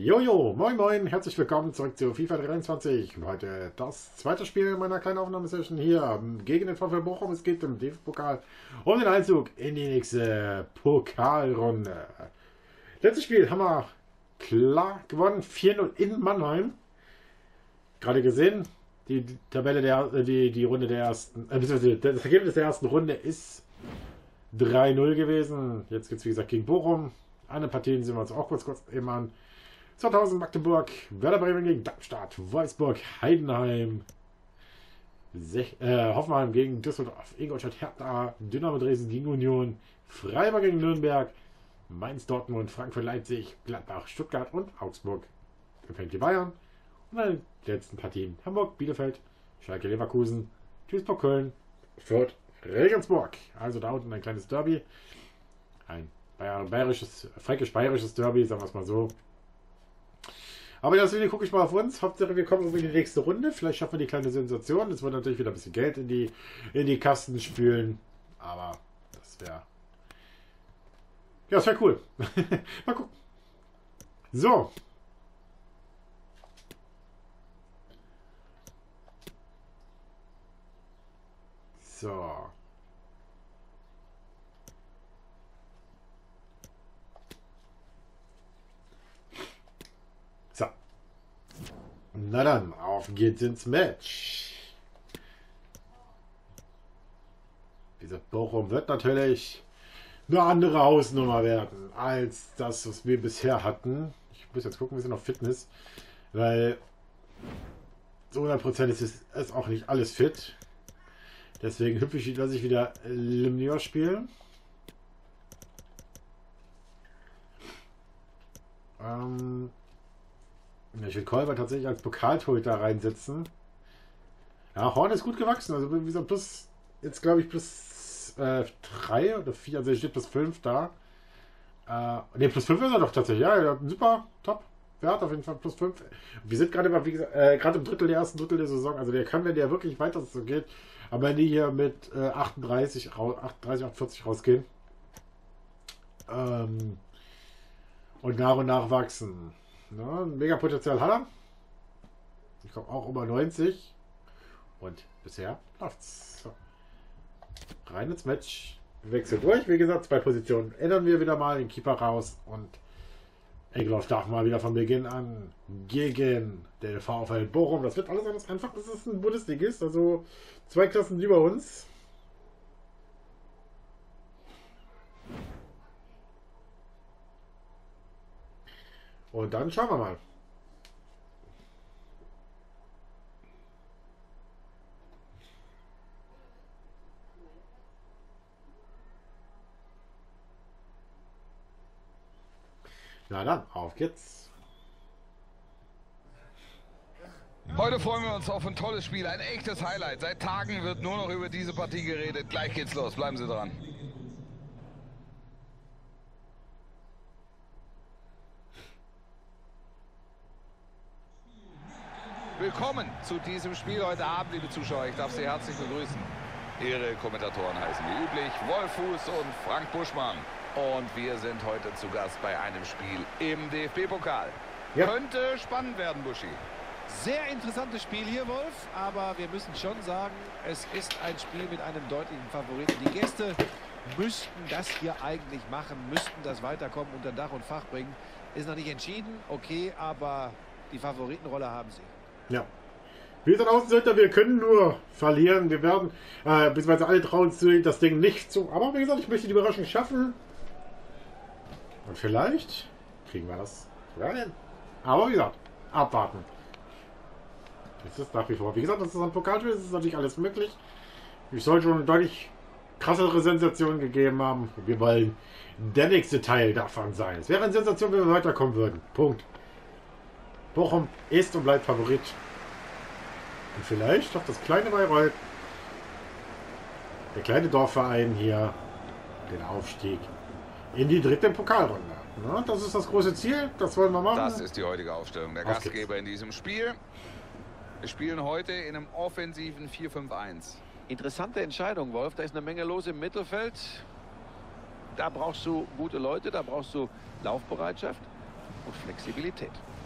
Jojo, moin moin, herzlich willkommen zurück zu FIFA 23. Heute das zweite Spiel meiner kleinen Aufnahmesession hier gegen den VfL Bochum. Es geht im DFB-Pokal um den Einzug in die nächste Pokalrunde. Letztes Spiel haben wir klar gewonnen, 4-0 in Mannheim. Gerade gesehen, die Tabelle die Runde der ersten, das Ergebnis der ersten Runde ist 3-0 gewesen. Jetzt geht es wie gesagt gegen Bochum. Eine Partie sehen wir uns auch kurz eben an. 2000 Magdeburg, Werder Bremen gegen Darmstadt, Wolfsburg, Heidenheim, Hoffenheim gegen Düsseldorf, Ingolstadt, Hertha, Dynamo Dresden gegen Union, Freiburg gegen Nürnberg, Mainz, Dortmund, Frankfurt, Leipzig, Gladbach, Stuttgart und Augsburg empfängt die Bayern. Und dann die letzten Partien Hamburg, Bielefeld, Schalke, Leverkusen, Duisburg, Köln, Fürth, Regensburg. Also da unten ein kleines Derby, ein fränkisch-bayerisches Derby, sagen wir es mal so. Aber das Video gucke ich mal auf uns. Hauptsache wir kommen irgendwie in die nächste Runde. Vielleicht schaffen wir die kleine Sensation. Es wird natürlich wieder ein bisschen Geld in die Kasten spülen. Aber das wäre... Ja, das wäre cool. Mal gucken. So. So. So. Na dann, auf geht's ins Match. Dieser Bochum wird natürlich eine andere Hausnummer werden, als das, was wir bisher hatten. Ich muss jetzt gucken, wir sind auf Fitness, weil so 100% ist es auch nicht alles fit. Deswegen lasse ich wieder Limnior spielen. Ich will Kolber tatsächlich als Pokaltorhüter reinsetzen. Ja, Horn ist gut gewachsen. Also wie gesagt, jetzt glaube ich plus 3 oder 4, also steht plus 5 da. Ne, plus 5 ist er doch tatsächlich. Ja, super, top. Wert auf jeden Fall plus 5. Wir sind gerade mal, wie gesagt, gerade im ersten Drittel der Saison. Also der kann, wenn der wirklich weiter so geht, aber wenn die hier mit 38, 48 rausgehen. Und nach wachsen. Ja, mega Potenzial hat er. Ich komme auch über 90. Und bisher läuft's. So. Rein ins Match. Wechsel durch. Wie gesagt, 2 Positionen ändern wir wieder mal. Den Keeper raus. Und Egloff darf mal wieder von Beginn an gegen den VfL Bochum. Das wird alles anders einfach. Das ist ein Bundesligist. Also 2 Klassen über uns. Und dann schauen wir mal. Na dann, auf geht's. Heute freuen wir uns auf ein tolles Spiel, ein echtes Highlight. Seit Tagen wird nur noch über diese Partie geredet. Gleich geht's los, bleiben Sie dran. Willkommen zu diesem Spiel heute Abend, liebe Zuschauer. Ich darf Sie herzlich begrüßen. Ihre Kommentatoren heißen wie üblich Wolf Fuß und Frank Buschmann. Und wir sind heute zu Gast bei einem Spiel im DFB-Pokal. Ja. Könnte spannend werden, Buschi. Sehr interessantes Spiel hier, Wolf. Aber wir müssen schon sagen, es ist ein Spiel mit einem deutlichen Favoriten. Die Gäste müssten das hier eigentlich machen, müssten das Weiterkommen unter Dach und Fach bringen. Ist noch nicht entschieden, okay, aber die Favoritenrolle haben sie. Ja. Wir sind Außenseiter, wir können nur verlieren. Wir werden, beziehungsweise alle trauen das Ding nicht zu. Aber wie gesagt, ich möchte die Überraschung schaffen. Und vielleicht kriegen wir das sogar hin. Aber wie gesagt, abwarten. Das ist nach wie vor. Wie gesagt, das ist ein Pokalspiel, das ist natürlich alles möglich. Ich soll schon deutlich krassere Sensationen gegeben haben. Wir wollen der nächste Teil davon sein. Es wäre eine Sensation, wenn wir weiterkommen würden. Punkt. Bochum ist und bleibt Favorit. Und vielleicht doch das kleine Bayreuth, der kleine Dorfverein hier, den Aufstieg in die dritte Pokalrunde. Ja, das ist das große Ziel, das wollen wir machen. Das ist die heutige Aufstellung der Gastgeber in diesem Spiel. Wir spielen heute in einem offensiven 4-5-1. Interessante Entscheidung, Wolf. Da ist eine Menge los im Mittelfeld. Da brauchst du gute Leute, da brauchst du Laufbereitschaft und Flexibilität.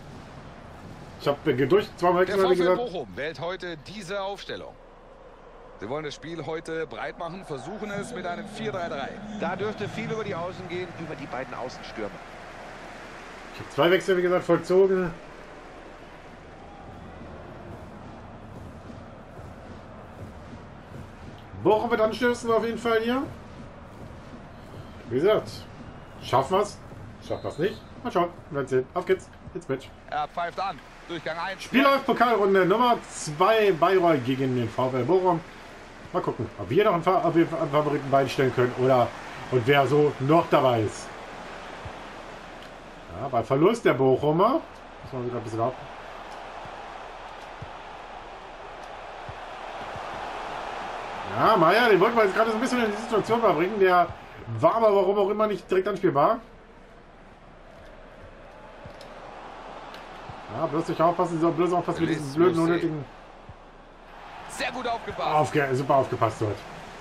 Ich habe durch zweimal Der wie VfL gesagt. Bochum wählt heute diese Aufstellung. Sie wollen das Spiel heute breit machen, versuchen es mit einem 4-3-3. Da dürfte viel über die Außen gehen, über die beiden Außenstürmer. Ich habe 2 Wechsel, wie gesagt, vollzogen. Bochum wird anstößen auf jeden Fall hier. Wie gesagt, schaffen wir es? Schaffen wir es nicht? Mal schauen. Wir werden sehen. Auf geht's. Ins Match. Er pfeift an. Durchgang 1. Spiel läuft Pokalrunde Nummer 2 Bayreuth gegen den VfL Bochum. Mal gucken, ob wir noch einen Favoriten beistellen können oder und wer so noch dabei ist. Ja, bei Verlust der Bochumer. Muss man wieder ein bisschen warten. Ja, Meier, den wollten wir jetzt gerade so ein bisschen in die Situation verbringen. Der war aber warum auch immer nicht direkt anspielbar. Ja, bloß nicht aufpassen, so bloß aufpassen mit diesen blöden, unnötigen. Sehr gut aufgepasst. Super aufgepasst dort.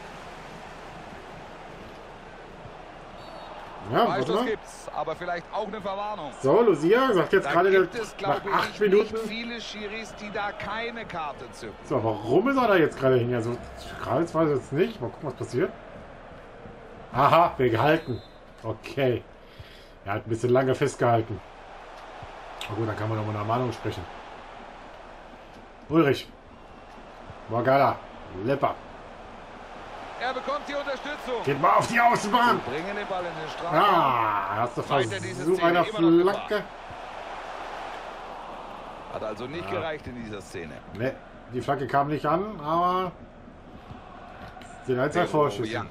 Ja, warte Freistoß mal. gibt's, aber vielleicht auch eine Verwarnung. So, Lucia sagt jetzt Da gerade gibt der- es, nach glaube 8 ich, Minuten. nicht viele Schiris, die da keine Karte zücken. So, warum ist er da jetzt gerade hin? Also, gerade jetzt weiß ich jetzt nicht. Mal gucken, was passiert. Aha, wir gehalten. Okay. Er hat ein bisschen lange festgehalten. Na gut, dann kann man nochmal eine Ermahnung sprechen. Ulrich. Morgala. Lepper. Er bekommt die Unterstützung. Geht mal auf die Außenbahn. Bringen den Ball in den Strafraum. Ah, erster Weiter diese Versuch Szene, einer immer noch Flanke. Hat also nicht gereicht in dieser Szene. Ne, die Flanke kam nicht an, aber sind ein, zwei Vorschüsse. Young.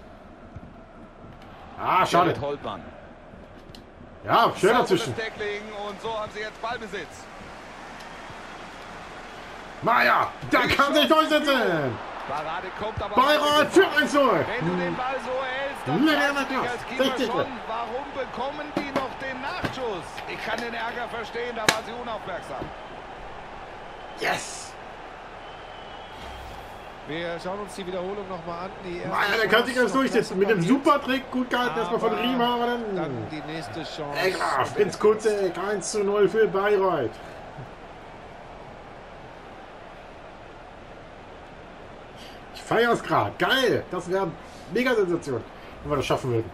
Ah, schade. Gerrit Holtmann. Ja, schön Sauberes dazwischen. Tackling und so haben sie jetzt Ballbesitz. Maja, da kann sich durchsetzen. Parade kommt aber... Bayreuth für 1-0. Wenn du den Ball so hältst, dann Ja, fragst du ja, dich als Keeper 60. schon, warum bekommen die noch den Nachschuss? Ich kann den Ärger verstehen, da waren sie unaufmerksam. Yes. Wir schauen uns die Wiederholung nochmal an. Die erste Maja, der kann sich Chance jetzt durchsetzen. Mit dem noch klasse Supertrick. Gut gehalten erstmal von Aber Riemann. Dann die nächste Chance. Egraf, Prinz Kutzek, 1-0 für Bayreuth. Ich feiere es gerade. Geil. Das wäre eine Mega-Sensation, wenn wir das schaffen würden.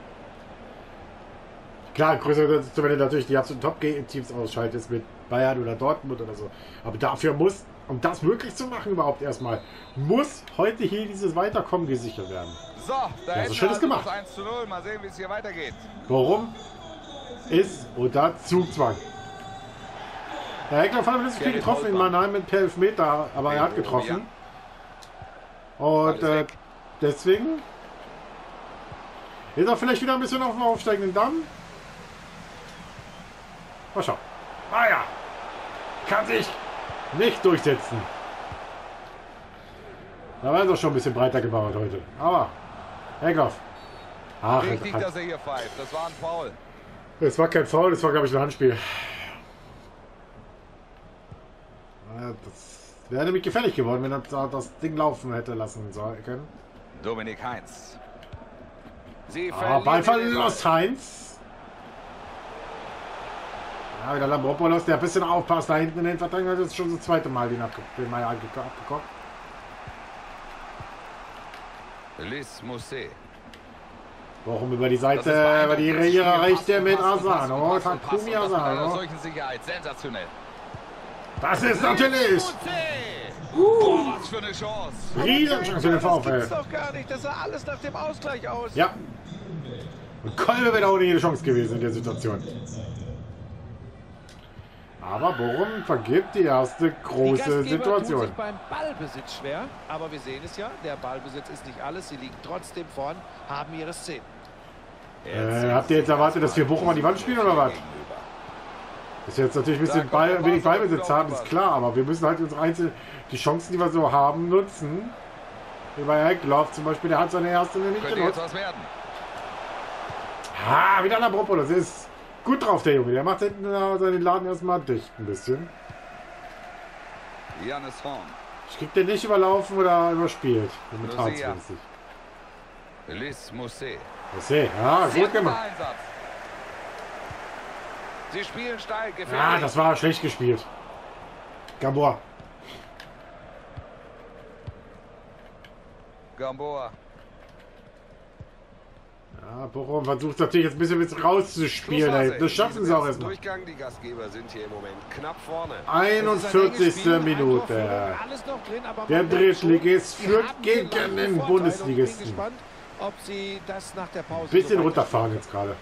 Klar, größer wenn du natürlich die absoluten Top-Teams ausschaltest mit Bayern oder Dortmund oder so. Aber dafür muss, um das möglich zu machen überhaupt erstmal, muss heute hier dieses Weiterkommen gesichert werden. So, da Ja, so ist schön ist gemacht. 1-0. Mal sehen, wie es hier weitergeht. Warum? Ist unter Zugzwang. Der Heckler hat ein bisschen viel Gerrit getroffen in Holtmann. Mannheim mit per Elfmeter, aber er hat getroffen. Und Alles weg. deswegen ist er vielleicht wieder ein bisschen auf dem aufsteigenden Damm. Mal schauen. Ah ja, kann sich nicht durchsetzen. Da war es doch schon ein bisschen breiter gebaut heute. Aber, Heckler. Ach, Richtig, dass er hier pfeift. Das war ein Foul. es war kein Foul, das war, glaube ich, ein Handspiel. Ja, das wäre nämlich gefährlich geworden, wenn er da das Ding laufen hätte lassen können. Dominik Heinz. Sie Ah, verlieren Ballverlust, Heinz. Ja, wieder Lambropoulos, der ein bisschen aufpasst da hinten in den Verteidiger. Das ist schon das zweite Mal, den Meier abgekommen. Liss Mousset. Warum über die Das ist Seite, über die beeindruckend. ihre Rechte Pass, mit Pass, Pass, Asano. Pass, Pass, Takumi und das mit einer Asano. solchen Sicherheit. Sensationell. Das ist natürlich Mousset. Boah, was für eine Chance. Riesenchance für den Das gibt's VfL. doch gar nicht. Das sah alles nach dem Ausgleich aus. Ja. Und Kolbe wäre auch nicht jede Chance gewesen in der Situation. Aber Bochum vergibt die erste Die große Gastgeber tun Situation. sich beim Ballbesitz schwer, aber wir sehen es ja, der Ballbesitz ist nicht alles, sie liegen trotzdem vorn, haben ihre Szenen. Habt ihr jetzt erwartet, dass wir Bochum an die Wand spielen oder was? Dass wir jetzt natürlich ein bisschen wenig Ballbesitz haben, ist klar, aber wir müssen halt unsere die Chancen, die wir so haben, nutzen. Wie bei Eckloff zum Beispiel, der hat seine erste nicht Könnte jetzt genutzt. was werden. Ah, wieder Lambropoulos, das ist gut drauf, der Junge. Der macht hinten seinen Laden erstmal dicht ein bisschen. Janis Horn. Ich krieg den nicht überlaufen oder überspielt. Momentan Lucia. zumindest nicht. Liss Mousset. Okay, ja, Sehr gut guter gemacht. Einsatz. Sie spielen steil, gefährlich. Ja, das war schlecht gespielt. Gamboa. Gamboa. Ja, Bochum versucht natürlich jetzt ein bisschen rauszuspielen. Ey. Das schaffen sie auch erstmal. Durchgang, die Gastgeber sind hier im Moment knapp vorne. 41. Minute. Alles noch drin, aber Der man merkt schon, Drittligist sie führt haben hier gegen gleich den Vorteil. Bundesligisten. Ich bin gespannt, ob sie das nach der Pause Bisschen so runterfahren jetzt gerade.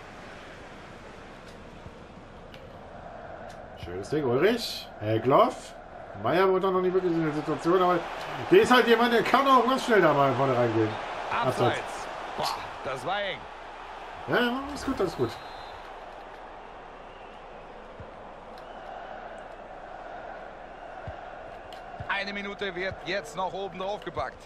Schönes Ding, Ulrich. Egloff. Meier wurde noch nicht wirklich in der Situation, aber der ist halt jemand, der kann auch ganz schnell da mal vorne reingehen. Abseits. Boah, das war eng. Ja, ja, ist gut, alles gut. Eine Minute wird jetzt noch oben drauf gepackt.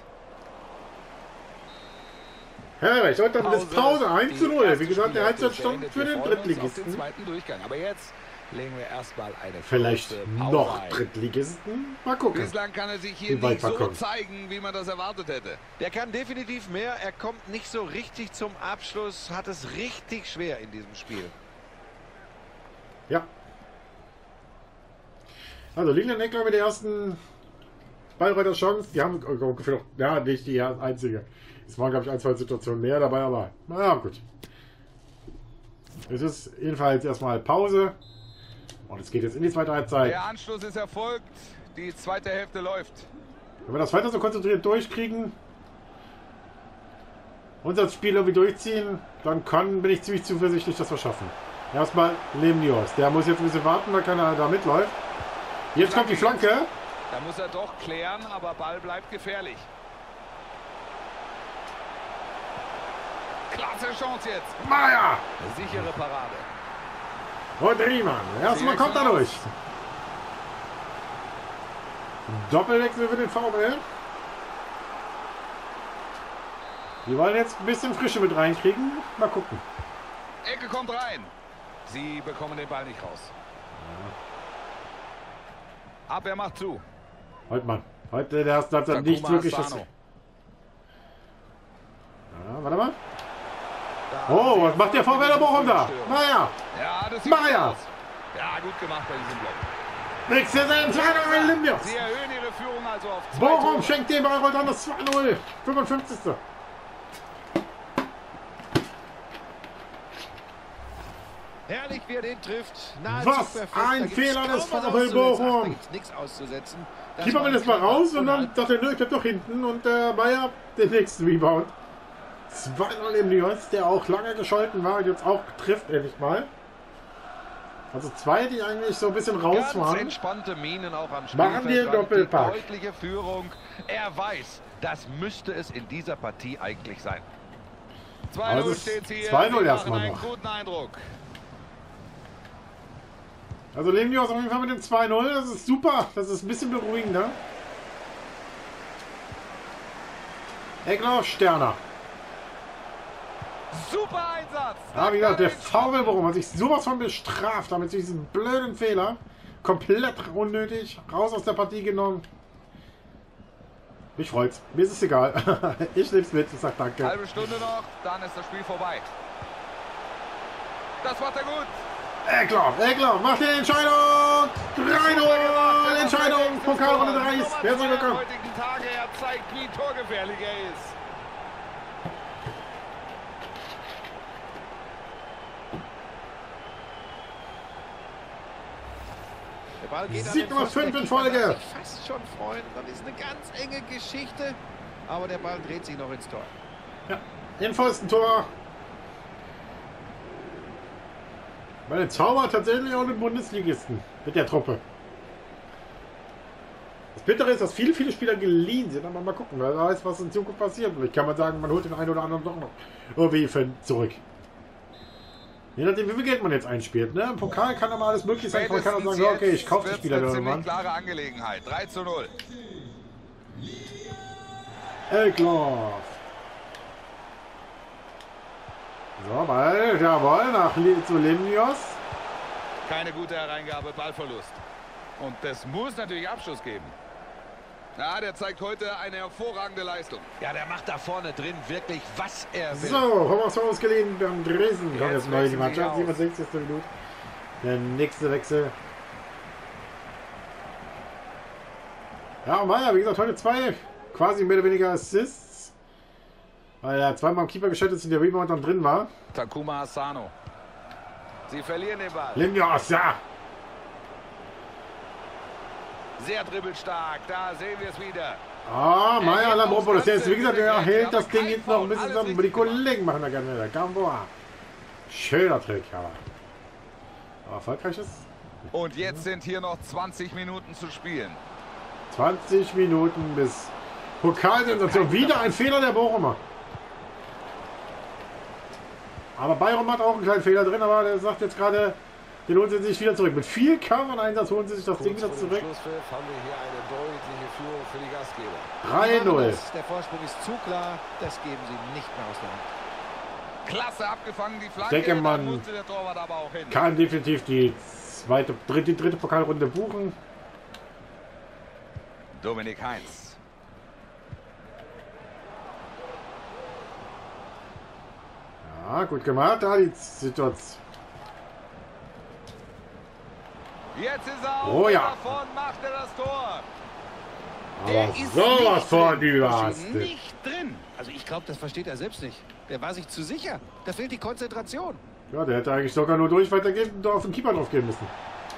Herrlich, und dann ist Pause 1:0. Wie gesagt, der Halbzeitstand beendet. für den Wir freuen uns auf den Drittligisten. zweiten Durchgang. Aber jetzt legen wir erstmal eine Vielleicht kurze Pause noch ein. Drittligisten. Mal gucken. Bislang kann er sich hier Wie weit nicht so wir kommen. zeigen, wie man das erwartet hätte. Der kann definitiv mehr. Er kommt nicht so richtig zum Abschluss. Hat es richtig schwer in diesem Spiel. Ja. Also Lilian Eckler mit der ersten Bayreuther Chance. Die haben ungefähr noch, ja, nicht die einzige. Es waren, glaube ich, 1-2 Situationen mehr dabei, aber naja, gut. Es ist jedenfalls erstmal Pause. Und es geht jetzt in die zweite Halbzeit. Der Anschluss ist erfolgt. Die zweite Hälfte läuft. Wenn wir das weiter so konzentriert durchkriegen, unser Spiel irgendwie durchziehen, dann bin ich ziemlich zuversichtlich, dass wir schaffen. Erstmal Lemnios. Der muss jetzt ein bisschen warten, weil keiner da mitläuft. Jetzt kommt die Flanke. Da muss er doch klären, aber Ball bleibt gefährlich. Klasse Chance jetzt. Meier! Sichere Parade. Und Riemann. Erstmal kommt er durch. Doppelwechsel für den VfL. Die wollen jetzt ein bisschen Frische mit reinkriegen. Mal gucken. Ecke kommt rein. Sie bekommen den Ball nicht raus. Abwehr macht zu. Holtmann. Heute der erste hat nicht Takuma wirklich das. Asano. Ja, warte mal. Oh, was macht der VfL Bochum da? Naja. Ja, das sieht Meier. gut aus. Ja, gut gemacht bei diesem Block. Nächste Entscheidung in Limbios. Sie erhöhen ihre Führung also auf 2 Bochum Tore. schenkt dem Bayreuth an das 2:0. 55. Herrlich, wie er den trifft. Nahezu Was perfekt. ein Da gibt's Fehler kaum des was VfL auszusetzen. Bochum. Ach, da gibt's nichts auszusetzen. Das Keeper war will ein jetzt mal knapper raus und dann Unhalt. dachte er, nö, ich bleib doch hinten. Und der Meier den nächsten Rebound. 2:0 im Lyons, der auch lange gescholten war und jetzt auch trifft endlich mal. Also zwei, die eigentlich so ein bisschen raus Ganz waren. entspannte Minen auch am Machen die einen Doppelpack. Die deutliche Führung. Er weiß, das müsste es in dieser Partie eigentlich sein. 2:0 Also es steht hier. 2:0 Sie erstmal machen einen noch. guten Eindruck. Also Lemnios auf jeden Fall mit dem 2:0, das ist super. Das ist ein bisschen beruhigender. Eckler, Sterner. Super Einsatz. Ja, wie gesagt, der VfL Bochum hat sich sowas von bestraft, damit sie diesen blöden Fehler komplett unnötig raus aus der Partie genommen. Mich freut's. Mir ist es egal. Ich nehm's mit. Ich sag danke. Halbe Stunde noch, dann ist das Spiel vorbei. Das macht er gut. Eckler, macht die Entscheidung! 3:0! Entscheidung! Pokalrunde 3 ist. Herzlich Am willkommen. heutigen Tage, er zeigt, wie torgefährlich er ist. Der Ball geht an Sieg den Nummer Pfosten. 5 Der in Keeper Folge. darf sich fast schon freuen. Das ist eine ganz enge Geschichte. Aber der Ball dreht sich noch ins Tor. Ja, im Pfostentor. Weil der Zauber tatsächlich auch einen Bundesligisten mit der Truppe. Das Bittere ist, dass viele Spieler geliehen sind, aber mal gucken, wer weiß, was in Zukunft passiert. Vielleicht kann man sagen, man holt den einen oder anderen doch noch irgendwie zurück. Je nachdem, wie viel Geld man jetzt einspielt. Ne? Im Pokal kann aber alles möglich sein. Man kann auch sagen, ja, okay, ich kaufe die wird's Spieler eine ziemlich irgendwann. klare Angelegenheit. 3:0. Eckloff. So, Ball, jawohl, nach zu Lemnios. Keine gute Hereingabe, Ballverlust. Und das muss natürlich Abschluss geben. Ja, der zeigt heute eine hervorragende Leistung. Ja, der macht da vorne drin wirklich, was er will. So, Thomas ausgeliehen beim Dresden. Kommt jetzt neu in die wechseln sie Mannschaft, aus. 67. Minute. Der nächste Wechsel. Ja, Meier, wie gesagt, heute 2 quasi mehr oder weniger Assists. Weil er zweimal am Keeper geschaltet ist und der Rebound dann drin war. Takuma Asano. Sie verlieren den Ball. Limnios, ja. Sehr dribbelstark. Da sehen wir es wieder. Ah, Meier, Lambropoulos, der ist, wie gesagt, er hält das Ding jetzt noch ein bisschen zusammen. Aber die Kollegen machen da gerne. Der Gamboa. Schöner Trick, aber erfolgreich ist. Und jetzt sind hier noch 20 Minuten zu spielen. 20 Minuten bis Pokalsensation. Wieder ein Fehler der Bochumer. Aber Bayern hat auch einen kleinen Fehler drin, aber der sagt jetzt gerade, den holen sie sich wieder zurück. Mit viel Kampf und Einsatz holen sie sich das Ding wieder zurück. Schlusspfiff haben wir hier eine deutliche Führung für die Gastgeber. 3-0. Der Vorsprung ist zu klar, das geben sie nicht mehr aus der Hand. Klasse abgefangen, die Flanke. Ich denke, man da musste der Torwart aber auch hin. kann definitiv die dritte Pokalrunde buchen. Dominik Heinz. Ja, gut gemacht. Da die Situation. Jetzt ist er auf. Oh ja. Davon macht er das Tor. Aber sowas von überhastet. Nicht drin. Also ich glaube, das versteht er selbst nicht. Der war sich zu sicher. Da fehlt die Konzentration. Ja, der hätte eigentlich sogar nur durch weitergehen und auf den Keeper drauf gehen müssen.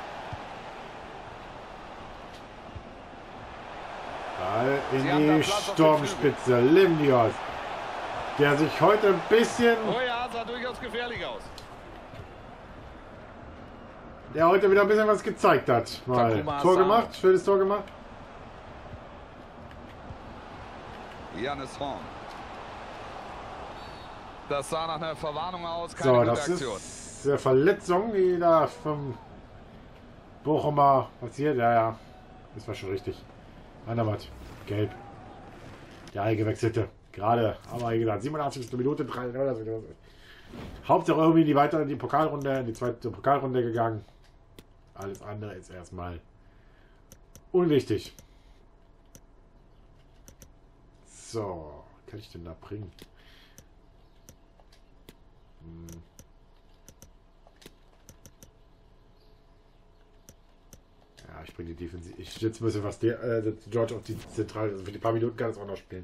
Ball in die Sturmspitze. Limnios. Der sich heute ein bisschen... Oh ja, sah durchaus gefährlich aus. Der heute wieder ein bisschen was gezeigt hat. Mal Takuma Tor Asano. gemacht, schönes Tor gemacht. Janis Horn. Das sah nach einer Verwarnung aus. Keine So, gute das Aktion. ist eine Verletzung, die da vom Bochumer passiert. Ja, ja, das war schon richtig. Anderwart, gelb. Der eingewechselte. Gerade, aber wie gesagt, 87. Minute, 3-0. Hauptsache irgendwie in die Pokalrunde, in die zweite Pokalrunde gegangen. Alles andere ist erstmal unwichtig. So, was kann ich denn da bringen? Ja, ich bringe die Defensive. Ich stütze ein bisschen was der George auf die Zentrale. Also für die paar Minuten kann es auch noch spielen.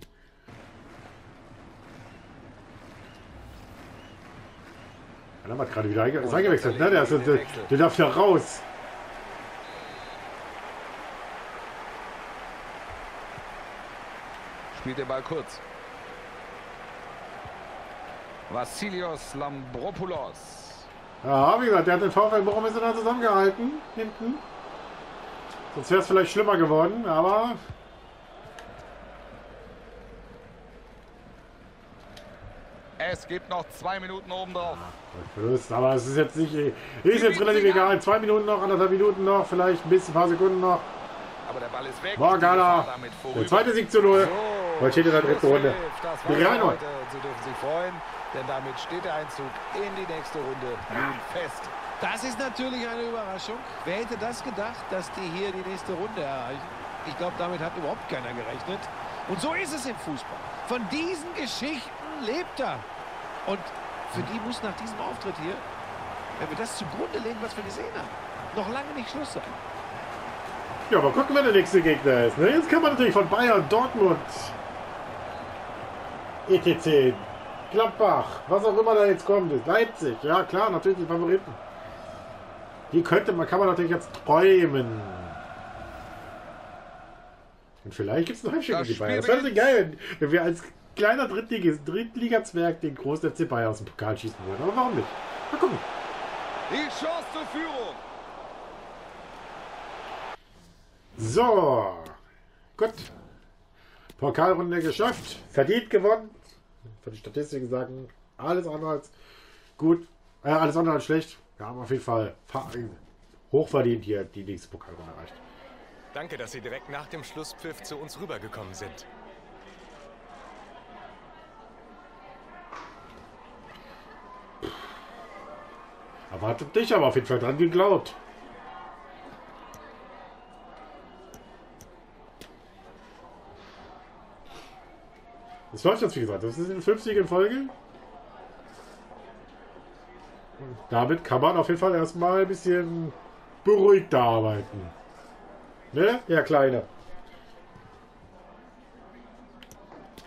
Er hat gerade wieder eingewechselt, ne? Der darf ja raus. Spielt den Ball kurz. Vassilios Lambropoulos. Ja, wie gesagt, der hat den VfL Bochum ist da zusammengehalten. Hinten. Sonst wäre es vielleicht schlimmer geworden, aber... Es gibt noch 2 Minuten obendrauf. Verlust, aber es ist jetzt nicht... Ist jetzt relativ egal. 2 Minuten noch, 1,5 Minuten noch, vielleicht ein bisschen, ein paar Sekunden noch. Aber der Ball ist weg. Morgana. Damit Der vorüber. zweite Sieg zu 0. Heute steht in der dritten Runde. Das Die war's Reino. heute. Sie dürfen sich freuen, denn damit steht der Einzug in die nächste Runde nun fest. Das ist natürlich eine Überraschung. Wer hätte das gedacht, dass die hier die nächste Runde erreichen? Ich glaube, damit hat überhaupt keiner gerechnet. Und so ist es im Fußball. Von diesen Geschichten lebt er. Und für die muss nach diesem Auftritt hier, wenn wir das zugrunde legen, was wir gesehen haben, noch lange nicht Schluss sein. Ja, aber gucken, wer der nächste Gegner ist. Ne? Jetzt kann man natürlich von Bayern, Dortmund, ETC, Gladbach, was auch immer da jetzt kommt. Leipzig, ja klar, natürlich die Favoriten. Die kann man natürlich jetzt träumen. Und vielleicht gibt es noch ein Heimspiel Das gegen die Bayern. Das Spiel wäre natürlich geil, wenn wir als kleiner Drittliga-Zwerg den großen FC Bayern aus dem Pokal schießen würden. Aber warum nicht? Mal gucken. Die Chance zur Führung. So, gut. Pokalrunde geschafft. Verdient gewonnen. Für die Statistiken sagen, alles andere als gut. Alles andere als schlecht. Wir haben auf jeden Fall hochverdient hier die nächste Pokalrunde erreicht. Danke, dass Sie direkt nach dem Schlusspfiff zu uns rübergekommen sind. Erwartet dich aber auf jeden Fall dran geglaubt. Das läuft jetzt, wie gesagt, das ist in 50 in Folge. Und damit kann man auf jeden Fall erstmal ein bisschen beruhigter arbeiten. Ne, Herr Kleine?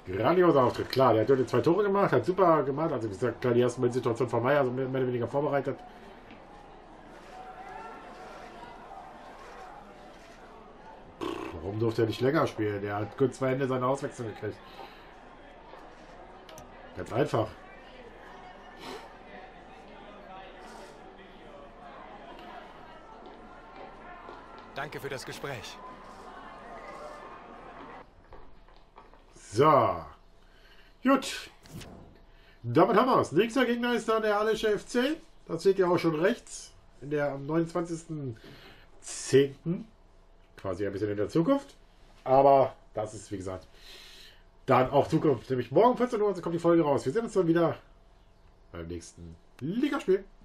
Grandioser Auftritt, klar. Der hat heute 2 Tore gemacht, hat super gemacht. Also wie gesagt, klar, die ersten Situation von Meier, also mehr oder weniger vorbereitet. Warum durfte er nicht länger spielen? Der hat kurz 2 Hände seine Auswechslung gekriegt. Ganz einfach. Danke für das Gespräch. So. Gut. Damit haben wir es. Nächster Gegner ist dann der Hallische FC. Das seht ihr auch schon rechts. Am 29.10. Quasi ein bisschen in der Zukunft. Aber das ist, wie gesagt, dann auch Zukunft. Nämlich morgen 14 Uhr kommt die Folge raus. Wir sehen uns dann wieder beim nächsten Ligaspiel.